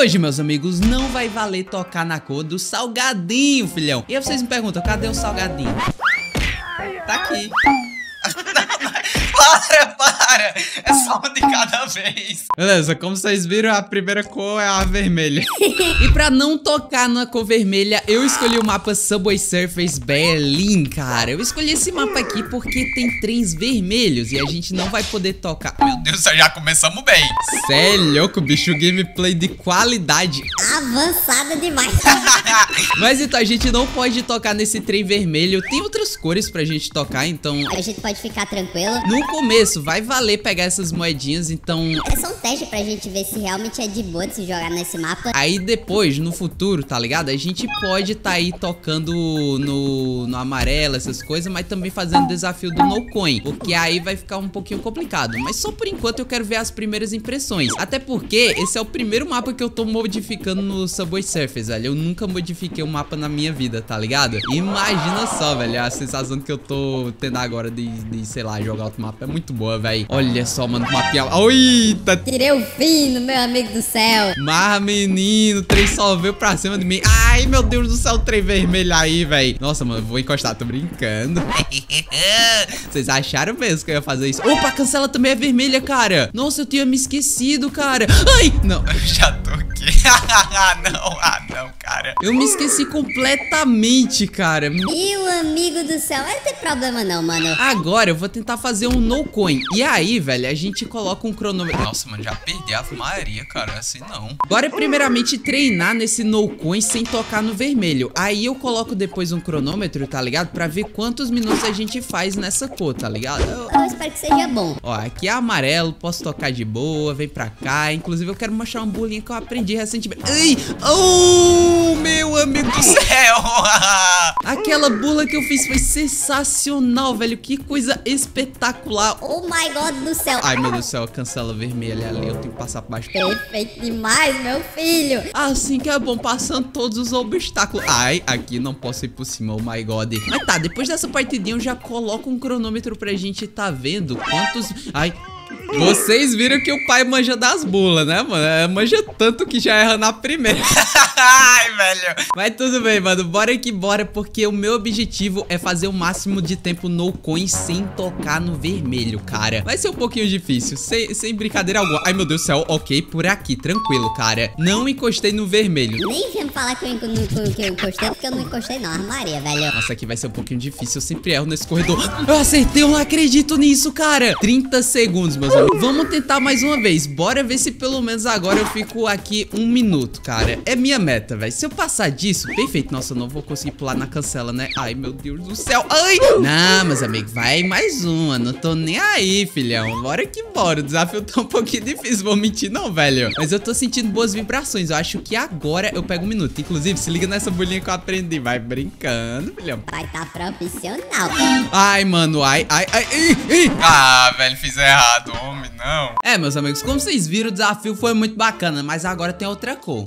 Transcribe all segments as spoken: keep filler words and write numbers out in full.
hoje, meus amigos, não vai valer tocar na cor do salgadinho, filhão. E aí vocês me perguntam, cadê o salgadinho? Tá aqui. Para, para! É só um de cada vez. Beleza, como vocês viram, a primeira cor é a vermelha. E pra não tocar na cor vermelha, eu escolhi o mapa Subway Surfers Berlim, cara. Eu escolhi esse mapa aqui porque tem trens vermelhos e a gente não vai poder tocar. Meu Deus, já começamos bem. Cê é louco, bicho, gameplay de qualidade avançada demais. Mas então a gente não pode tocar nesse trem vermelho. Tem outras cores pra gente tocar, então a gente pode ficar tranquilo. No começo vai valer pegar essas moedinhas, então é só um teste pra gente ver se realmente é de boa de se jogar nesse mapa. Aí depois, no futuro, tá ligado? A gente pode tá aí tocando no, no amarelo, essas coisas, mas também fazendo desafio do no coin, porque aí vai ficar um pouquinho complicado. Mas só por enquanto eu quero ver as primeiras impressões. Até porque esse é o primeiro mapa que eu tô modificando no Subway Surfers, velho. Eu nunca modifiquei um mapa na minha vida, tá ligado? Imagina só, velho, a sensação que eu tô tendo agora de, de sei lá, jogar outro mapa é muito boa, velho. Olha só, mano, mapinha. Eita! Tirei o fino, meu amigo do céu. Mas, menino, o trem só veio pra cima de mim. Ai, meu Deus do céu, o trem vermelho aí, velho. Nossa, mano, vou encostar, tô brincando. Vocês acharam mesmo que eu ia fazer isso? Opa, a cancela também é vermelha, cara. Nossa, eu tinha me esquecido, cara. Ai, não. Eu já tô aqui. Ah, não, ah, não, cara. Eu me esqueci completamente, cara. Meu amigo do céu, não tem problema não, mano. Agora eu vou tentar fazer um no coin. E aí, velho, a gente coloca um cronômetro. Nossa, mano, já perdi a Maria, cara, assim não. Bora primeiramente treinar nesse no coin sem tocar no vermelho. Aí eu coloco depois um cronômetro, tá ligado? Pra ver quantos minutos a gente faz nessa cor, tá ligado? Eu, eu espero que seja bom. Ó, aqui é amarelo, posso tocar de boa, vem pra cá. Inclusive eu quero mostrar uma bolinha que eu aprendi recentemente. Ai! Oh, meu amigo do céu! Aquela bula que eu fiz foi sensacional, velho. Que coisa espetacular. Oh my God do céu. Ai, meu Deus do céu, cancela vermelha ali. Eu tenho que passar por baixo. Perfeito demais, meu filho. Assim que é bom, passando todos os obstáculos. Ai, aqui não posso ir por cima, oh my God. Mas tá, depois dessa partidinha eu já coloco um cronômetro pra gente tá vendo quantos... Ai... Vocês viram que o pai manja das bulas, né, mano? É, manja tanto que já erra na primeira. Ai, velho. Mas tudo bem, mano. Bora que bora, porque o meu objetivo é fazer o máximo de tempo no coin sem tocar no vermelho, cara. Vai ser um pouquinho difícil, sem, sem brincadeira alguma. Ai, meu Deus do céu. Ok, por aqui, tranquilo, cara. Não encostei no vermelho. Nem vem falar que eu, que eu encostei, porque eu não encostei não, Maria, velho. Nossa, aqui vai ser um pouquinho difícil. Eu sempre erro nesse corredor. Eu acertei, eu não acredito nisso, cara. trinta segundos, meus amigos. Vamos tentar mais uma vez. Bora ver se pelo menos agora eu fico aqui um minuto, cara. É minha meta, velho. Se eu passar disso, perfeito. Nossa, eu não vou conseguir pular na cancela, né? Ai, meu Deus do céu. Ai! Não, meus amigos, vai mais uma. Não tô nem aí, filhão. Bora que bora. O desafio tá um pouquinho difícil, vou mentir não, velho. Mas eu tô sentindo boas vibrações. Eu acho que agora eu pego um minuto. Inclusive, se liga nessa bolinha que eu aprendi. Vai brincando, filhão. Vai tá profissional. Ai, mano. Ai, ai, ai. Ih, ih. Ah, velho, fiz errado, homem. Não. É, meus amigos, como vocês viram, o desafio foi muito bacana, mas agora tem outra cor.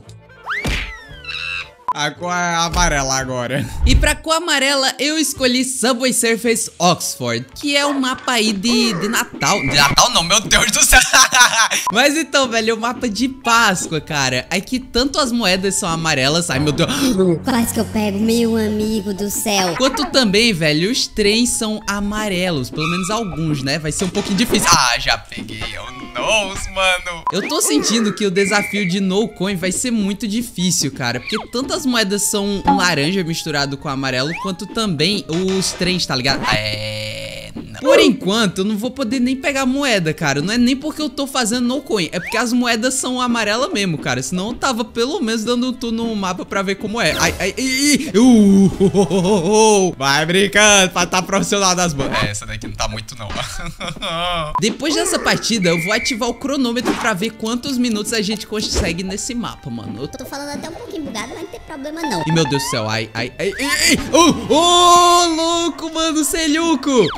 A cor é amarela agora. E pra cor amarela, eu escolhi Subway Surfers Oxford, que é um mapa aí de, de Natal. De Natal não, meu Deus do céu. Mas então, velho, é um mapa de Páscoa, cara. Aqui tanto as moedas são amarelas. Ai, meu Deus. Quase que eu pego, meu amigo do céu. Quanto também, velho, os trens são amarelos. Pelo menos alguns, né? Vai ser um pouquinho difícil. Ah, já peguei. Oh, nossa, mano. Eu tô sentindo que o desafio de no coin vai ser muito difícil, cara. Porque tantas moedas são um laranja misturado com amarelo, quanto também os trens, tá ligado? É... não. Por enquanto, eu não vou poder nem pegar moeda, cara. Não é nem porque eu tô fazendo no coin, é porque as moedas são amarelas mesmo, cara. Senão eu tava pelo menos dando um tour no mapa pra ver como é. Ai, ai, ai, ai. Uh, uh, uh, uh, uh. Vai brincando pra tá profissional das bandas. É, essa daqui não tá muito não. Depois dessa partida, eu vou ativar o cronômetro pra ver quantos minutos a gente consegue nesse mapa, mano. Eu tô falando até um pouquinho bugado, mas não tem problema não. E meu Deus do céu, ai, ai, ai, ai, ai. Oh, oh, louco, mano, Celhuco. Como que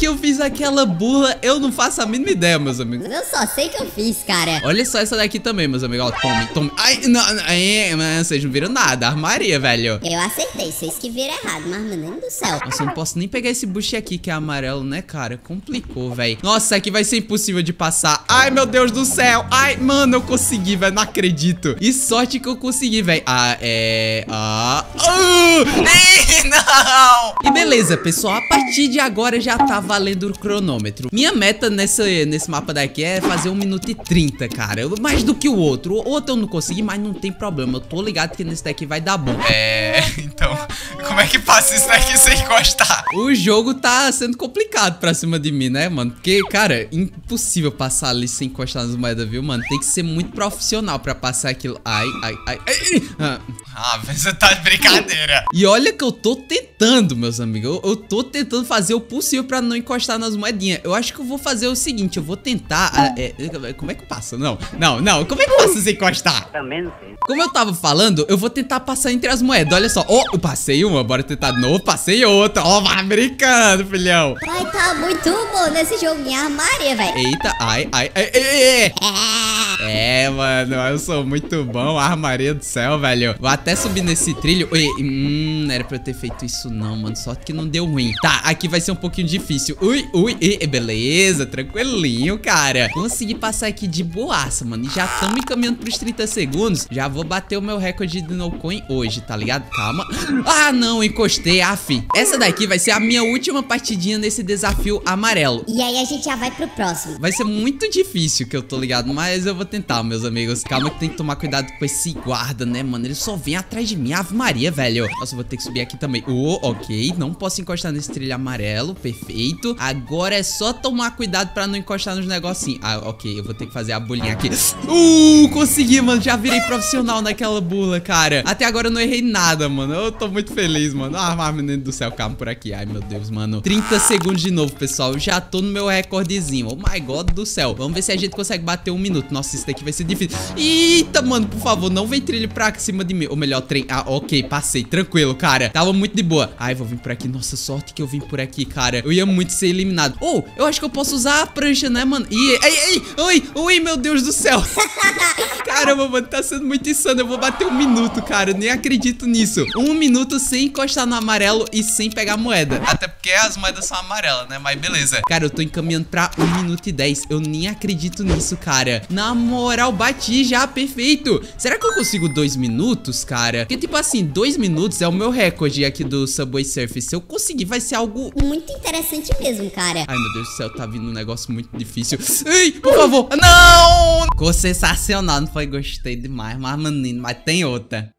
eu fiz aquela burla, eu não faço a mínima ideia, meus amigos. Eu só sei que eu fiz, cara. Olha só essa daqui também, meus amigos. Ó, tome, tome. Ai, não, não, ai, mas vocês não viram nada. Armaria, velho. Eu acertei, vocês que viram errado, mas menino do céu. Nossa, eu não posso nem pegar esse bush aqui que é amarelo, né, cara? Complicou, velho. Nossa, aqui vai ser impossível de passar. Ai, meu Deus do céu. Ai, mano, eu consegui, velho. Não acredito. E sorte que eu consegui, velho. Ah, é... Ah... Uh! Ih, não! E beleza, pessoal. A partir de agora já tá valendo o cronômetro. Minha meta nessa, nesse mapa daqui é fazer um minuto e trinta, cara. Mais do que o outro. O outro eu não consegui, mas não tem problema. Eu tô ligado que nesse daqui vai dar bom. É, então, como é que passa isso daqui sem encostar? O jogo tá sendo complicado pra cima de mim, né, mano? Porque, cara, impossível passar ali sem encostar nas moedas, viu, mano? Tem que ser muito profissional pra passar aquilo. Ai, ai, ai, ai. Ah. Ah, você tá de brincadeira. E olha que eu tô tentando, meus amigos. Eu, eu tô tentando fazer o possível pra não encostar nas moedinhas. Eu acho que eu vou fazer o seguinte, eu vou tentar... Ah, é, como é que passa? Não, não, não. Como é que passa sem encostar? Também não sei. Como eu tava falando, eu vou tentar passar entre as moedas. Olha só. Ó, oh, eu passei uma, bora tentar de novo. Passei outra. Ó, oh, vai brincando, filhão. Vai tá muito bom nesse joguinho armaria, velho. Eita, ai, ai, ai, ai, ai. É, mano, eu sou muito bom. Armaria do céu, velho. Vou até subir nesse trilho. Ui, hum, não era pra eu ter feito isso não, mano. Só que não deu ruim. Tá, aqui vai ser um pouquinho difícil. Ui, ui, e, beleza, tranquilinho, cara. Consegui passar aqui de boaça, mano. E já estamos encaminhando pros trinta segundos. Já vou bater o meu recorde de no coin hoje, tá ligado? Calma. Ah, não, encostei, af. Essa daqui vai ser a minha última partidinha nesse desafio amarelo. E aí a gente já vai pro próximo. Vai ser muito difícil, que eu tô ligado, mas eu vou tentar, meus amigos. Calma que tem que tomar cuidado com esse guarda, né, mano? Ele só vem atrás de mim, Ave Maria, velho. Nossa, eu vou ter que subir aqui também. Oh, ok, não posso encostar nesse trilho amarelo, perfeito. Agora é só tomar cuidado pra não encostar nos negocinhos. Ah, ok, eu vou ter que fazer a bolinha aqui. Uh, consegui, mano, já virei profissional naquela bula, cara. Até agora eu não errei nada, mano. Eu tô muito feliz, mano. Ah, mas menino do céu, calma por aqui. Ai, meu Deus, mano. trinta segundos de novo, pessoal. Eu já tô no meu recordezinho. Oh my God do céu. Vamos ver se a gente consegue bater um minuto. Nossa, isso daqui vai ser difícil. Eita, mano, por favor, não vem trilho pra cima de mim. Ou melhor, trem. Ah, ok, passei. Tranquilo, cara. Tava muito de boa. Ai, vou vir por aqui. Nossa, sorte que eu vim por aqui, cara. Eu ia muito ser eliminado. Oh, eu acho que eu posso usar a prancha, né, mano? E, ei, ei, oi, oi, meu Deus do céu. Caramba, mano, tá sendo muito insano. Eu vou bater um minuto, cara. Eu nem acredito nisso. Um minuto sem encostar no amarelo e sem pegar moeda. Até porque as moedas são amarelas, né? Mas beleza. Cara, eu tô encaminhando pra um minuto e dez. Eu nem acredito nisso, cara. Na moral, bati já, perfeito. Será que eu consigo dois minutos, cara? Porque, tipo assim, dois minutos é o meu recorde aqui do Subway Surfers. Se eu conseguir, vai ser algo... Muito interessante mesmo, cara. Ai, meu Deus do céu, tá vindo um negócio muito difícil. Ei, por favor. Não! Ficou sensacional, não foi? Gostei demais. Mas, menino, mas tem outra.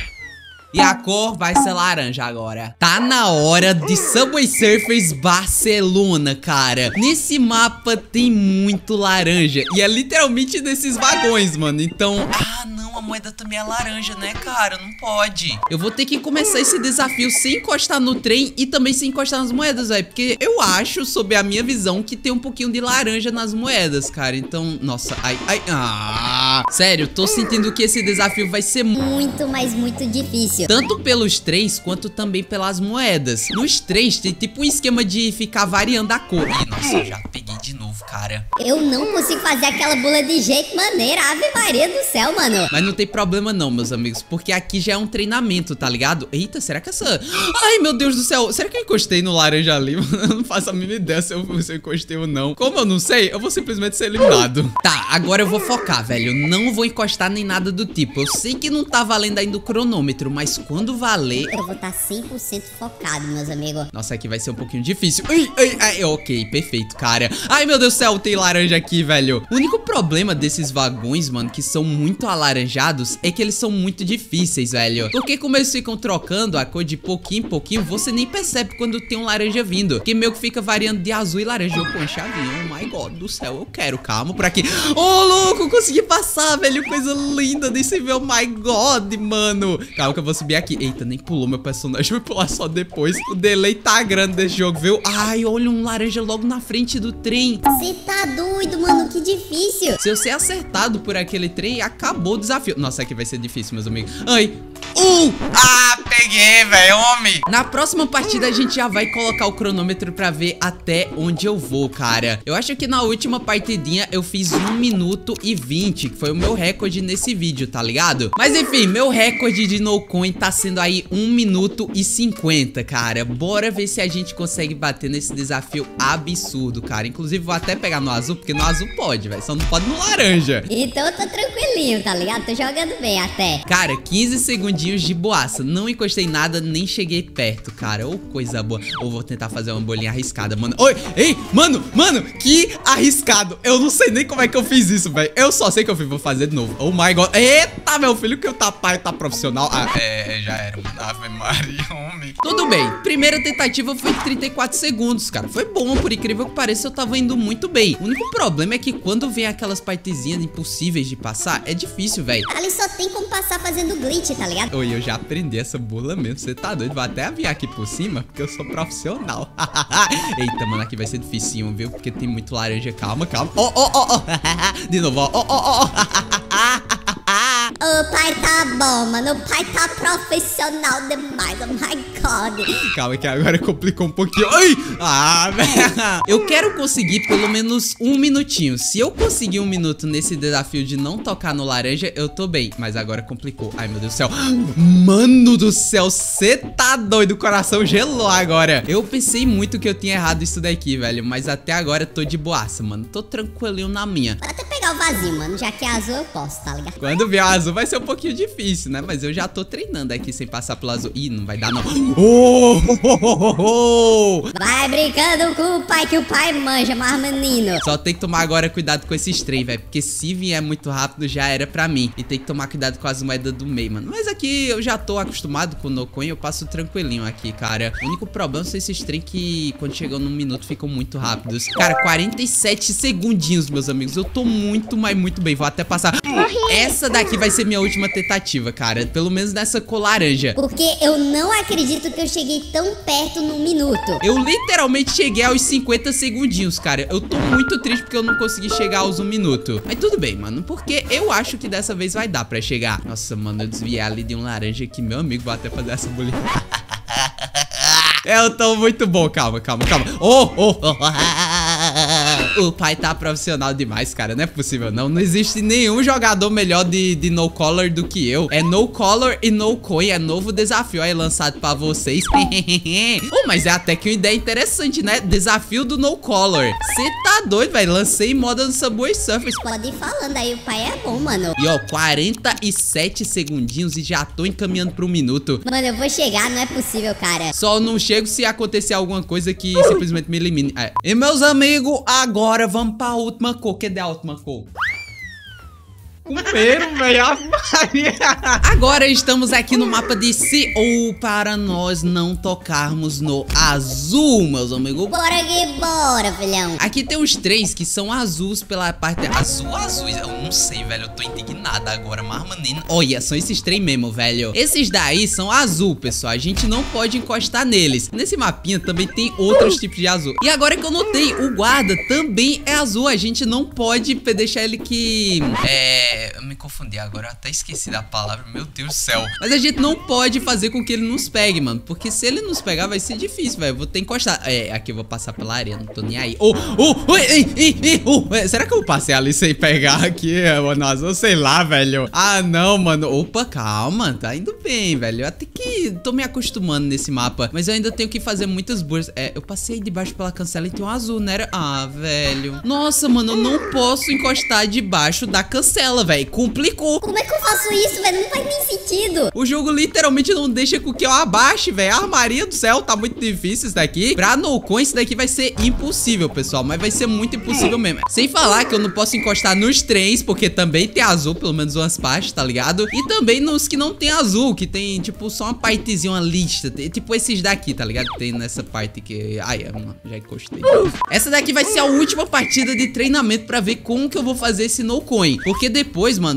E a cor vai ser laranja agora. Tá na hora de Subway Surfers Barcelona, cara. Nesse mapa tem muito laranja. E é literalmente nesses vagões, mano. Então... Ah, não, a moeda também é laranja, né, cara? Não pode. Eu vou ter que começar esse desafio sem encostar no trem e também sem encostar nas moedas, velho. Porque eu acho, sob a minha visão, que tem um pouquinho de laranja nas moedas, cara. Então, nossa, ai, ai, ah. Sério, tô sentindo que esse desafio vai ser muito, mas muito difícil. Tanto pelos trens, quanto também pelas moedas. Nos trens, tem tipo um esquema de ficar variando a cor. Ih, nossa, eu já peguei de novo, cara. Eu não consigo fazer aquela bula de jeito maneira. Ave Maria do céu, mano. Mas não tem problema não, meus amigos. Porque aqui já é um treinamento, tá ligado? Eita, será que essa... Ai, meu Deus do céu. Será que eu encostei no laranja ali? Eu não faço a mínima ideia se eu, se eu encostei ou não. Como eu não sei, eu vou simplesmente ser eliminado. Tá, agora eu vou focar, velho. Eu não vou encostar nem nada do tipo. Eu sei que não tá valendo ainda o cronômetro, mas quando valer... eu vou estar cem por cento focado, meus amigos. Nossa, aqui vai ser um pouquinho difícil. Ai, ai, ai, ok, perfeito, cara. Ai, meu Deus do céu, tem laranja aqui, velho. O único problema desses vagões, mano, que são muito alaranjados, é que eles são muito difíceis, velho. Porque como eles ficam trocando a cor de pouquinho em pouquinho, você nem percebe quando tem um laranja vindo. Porque meio que fica variando de azul e laranja. Eu, pô, chavinho, oh my God do céu, eu quero. Calma, por aqui. Oh, louco, consegui passar, velho. Coisa linda desse ver, oh my God, mano. Calma que eu vou subir aqui. Eita, nem pulou meu personagem, vai pular só depois. O delay tá grande desse jogo, viu? Ai, olha um laranja logo na frente do trem. Você tá doido, mano, que difícil. Se eu ser acertado por aquele trem, acabou o desafio. Nossa, aqui vai ser difícil, meus amigos. Ai, um. Ah, peguei, velho, homem. Na próxima partida a gente já vai colocar o cronômetro pra ver até onde eu vou, cara. Eu acho que na última partidinha eu fiz um minuto e vinte, que foi o meu recorde nesse vídeo, tá ligado? Mas enfim, meu recorde de no coin tá sendo aí um minuto e cinquenta, cara. Bora ver se a gente consegue bater nesse desafio absurdo, cara. Inclusive vou até pegar no azul, porque no azul pode, velho. Só não pode no laranja. Então eu tô tranquilinho, tá ligado? Tô jogando bem até. Cara, quinze segundinhos de boaça. Não encostei nada, nem cheguei perto, cara. Ô, coisa boa. Ou vou tentar fazer uma bolinha arriscada, mano. Oi, ei, mano, mano, que arriscado. Eu não sei nem como é que eu fiz isso, velho. Eu só sei que eu fiz, vou fazer de novo. Oh my god. Eita, meu filho, que o tapai tá profissional. Ah, É, já era, mano. Ave Maria, homem. tudo bem. Primeira tentativa foi trinta e quatro segundos, cara. Foi bom, por incrível que pareça, eu tava indo muito bem. O único problema é que quando vem aquelas partezinhas impossíveis de passar, é difícil, velho. Ali só tem como passar fazendo glitch, tá ligado? Oi, eu já aprendi essa bula mesmo. Você tá doido? Vou até aviar aqui por cima, porque eu sou profissional. Eita, mano, aqui vai ser dificinho, viu? Porque tem muito laranja. Calma, calma. Ó, ó, ó, ó. De novo, ó, ó, ó, ó. O pai tá bom, mano. O pai tá profissional demais. Oh my god. Calma que agora complicou um pouquinho. Ai! Ah, velho. Eu quero conseguir pelo menos um minutinho. Se eu conseguir um minuto nesse desafio de não tocar no laranja, eu tô bem. Mas agora complicou. Ai, meu Deus do céu. Mano do céu, você tá doido. O coração gelou agora. Eu pensei muito que eu tinha errado isso daqui, velho. Mas até agora eu tô de boaça, mano. Tô tranquilinho na minha. Vou até pegar o vazio, mano. Já que é azul eu posso, tá ligado? Quando vier o azul vai ser um pouquinho difícil, né? Mas eu já tô treinando aqui sem passar pelo azul. Ih, não vai dar não. Oh, oh, oh, oh, oh. Vai brincando com o pai, que o pai manja, mas menino. Só tem que tomar agora cuidado com esses trem, velho. Porque se vier muito rápido, já era pra mim. E tem que tomar cuidado com as moedas do meio, mano. Mas aqui eu já tô acostumado com o no coin. Eu passo tranquilinho aqui, cara. O único problema são esses trem que, quando chegam num minuto, ficam muito rápidos. Cara, quarenta e sete segundinhos, meus amigos. Eu tô muito, mas muito bem. Vou até passar. Essa daqui vai ser minha última tentativa, cara. Pelo menos nessa cor laranja. Porque eu não acredito que eu cheguei tão perto num minuto. Eu literalmente cheguei aos cinquenta segundinhos, cara. Eu tô muito triste porque eu não consegui chegar aos um minuto. Mas tudo bem, mano, porque eu acho que dessa vez vai dar pra chegar. Nossa, mano, eu desviei ali de um laranja aqui. Meu amigo, vou até fazer essa bolinha. Eu tô muito bom. Calma, calma, calma. Oh, oh, oh. O pai tá profissional demais, cara. Não é possível, não. Não existe nenhum jogador melhor de, de no color do que eu. É no color e no coin. É novo desafio aí lançado pra vocês. Oh, mas é até que uma ideia interessante, né? Desafio do no color. Você tá doido, velho? Lancei moda no Subway Surfers. Pode ir falando aí, o pai é bom, mano. E ó, quarenta e sete segundinhos e já tô encaminhando pro minuto. Mano, eu vou chegar, não é possível, cara. Só não chego se acontecer alguma coisa que simplesmente me elimine. É. E meus amigos, agora vamos pra última cor. Cadê a última cor? Comeram, velho. Agora estamos aqui no mapa de C ou para nós não tocarmos no azul, meus amigos. Bora que bora, filhão. Aqui tem os três que são azuis pela parte Azul, azul, eu não sei, velho. Eu tô indignado agora, mas menino. Olha, são esses trem mesmo, velho. Esses daí são azul, pessoal. A gente não pode encostar neles. Nesse mapinha também tem outros tipos de azul. E agora que eu notei, o guarda também é azul. A gente não pode deixar ele que... É. Eu me confundi agora, eu até esqueci da palavra, meu Deus do céu. Mas a gente não pode fazer com que ele nos pegue, mano. Porque se ele nos pegar, vai ser difícil, velho. Vou ter que encostar. É, aqui eu vou passar pela areia, não tô nem aí. Oh, oh, oh, ei, ei, ei, oh. Será que eu passei ali sem pegar aqui, mano? Eu sei lá, velho. Ah, não, mano. Opa, calma. Tá indo bem, velho. Eu até que tô me acostumando nesse mapa. Mas eu ainda tenho que fazer muitas burras. É, eu passei debaixo pela cancela e tem um azul, né? Ah, velho. Nossa, mano, eu não posso encostar debaixo da cancela, velho. Complicou. Como é que eu faço isso, velho? Não faz nem sentido. O jogo literalmente não deixa com que eu abaixe, velho. A Maria do céu, tá muito difícil isso daqui. Pra no coin, isso daqui vai ser impossível, pessoal. Mas vai ser muito impossível mesmo. Sem falar que eu não posso encostar nos trens, porque também tem azul, pelo menos umas partes, tá ligado? E também nos que não tem azul, que tem, tipo, só uma partezinha, uma lista. Tem, tipo esses daqui, tá ligado? Tem nessa parte que... Ai, mano, já encostei. Essa daqui vai ser a última partida de treinamento pra ver como que eu vou fazer esse no coin. Porque depois, mano,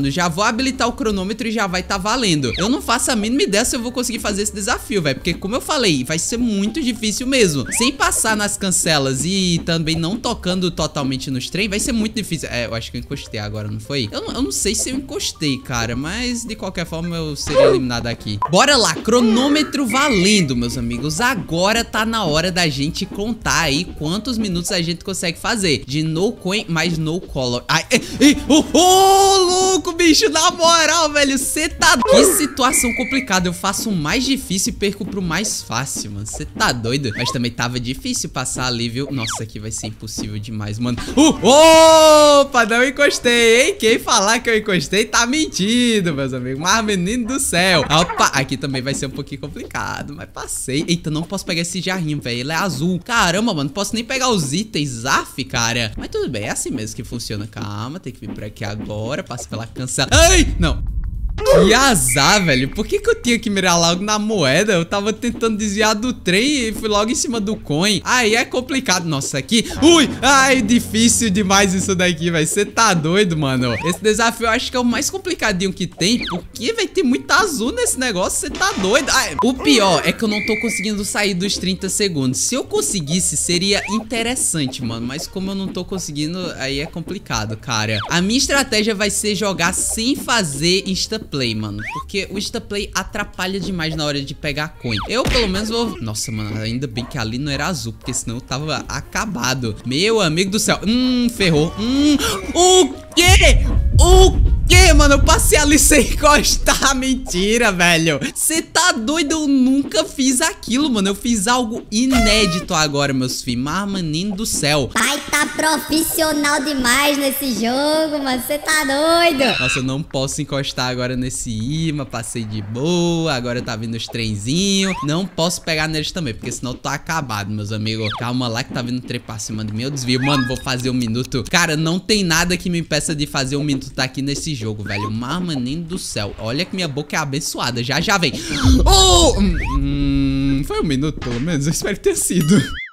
mano, já vou habilitar o cronômetro e já vai tá valendo. Eu não faço a mínima ideia se eu vou conseguir fazer esse desafio, velho, porque como eu falei, vai ser muito difícil mesmo. Sem passar nas cancelas e também não tocando totalmente nos trem, vai ser muito difícil. É, eu acho que eu encostei agora, não foi? Eu, eu não sei se eu encostei, cara, mas de qualquer forma eu seria eliminado aqui. Bora lá, cronômetro valendo, meus amigos. Agora tá na hora da gente contar aí quantos minutos a gente consegue fazer de no coin mais no color. Ai, ai, ai, oh, oh, louco, bicho, na moral, velho, você tá... Que situação complicada, eu faço o mais difícil e perco pro mais fácil, mano, você tá doido? Mas também tava difícil passar ali, viu? Nossa, aqui vai ser impossível demais, mano. Uh, opa, não encostei, hein? Quem falar que eu encostei tá mentindo, meus amigos. Mas, menino do céu. Opa, aqui também vai ser um pouquinho complicado, mas passei. Eita, não posso pegar esse jarrinho, velho, ele é azul. Caramba, mano, não posso nem pegar os itens, af, cara. Mas tudo bem, é assim mesmo que funciona. Calma, tem que vir por aqui agora, passa pela cancela. Ai, não. Que azar, velho. Por que que eu tinha que mirar logo na moeda? Eu tava tentando desviar do trem e fui logo em cima do coin. Aí é complicado. Nossa, aqui... Ui! Ai, difícil demais isso daqui, velho. Você tá doido, mano. Esse desafio eu acho que é o mais complicadinho que tem, porque vai ter muito azul nesse negócio. Você tá doido. Ai, o pior é que eu não tô conseguindo sair dos trinta segundos. Se eu conseguisse, seria interessante, mano. Mas como eu não tô conseguindo, aí é complicado, cara. A minha estratégia vai ser jogar sem fazer insta play, mano, porque o insta play atrapalha demais na hora de pegar coin. Eu, pelo menos, vou... Nossa, mano, ainda bem que ali não era azul, porque senão eu tava acabado. Meu amigo do céu. Hum, ferrou. Hum, o quê? O quê, mano? Eu passei ali sem encostar. Mentira, velho. Você tá doido? Eu nunca fiz aquilo, mano. Eu fiz algo inédito agora, meus filhos. Mas, menino do céu. Pai tá profissional demais nesse jogo, mano. Você tá doido? Nossa, eu não posso encostar agora nesse imã. Passei de boa. Agora tá vindo os trenzinhos. Não posso pegar neles também, porque senão eu tô acabado, meus amigos. Calma lá que tá vindo trem pra cima de mim. Eu desvio. Mano, vou fazer um minuto. Cara, não tem nada que me impeça de fazer um minuto aqui nesse jogo, velho. Mas, menino do céu. Olha que minha boca é abençoada. Já, já vem. Oh! Hum, foi um minuto, pelo menos. Eu espero que tenha sido.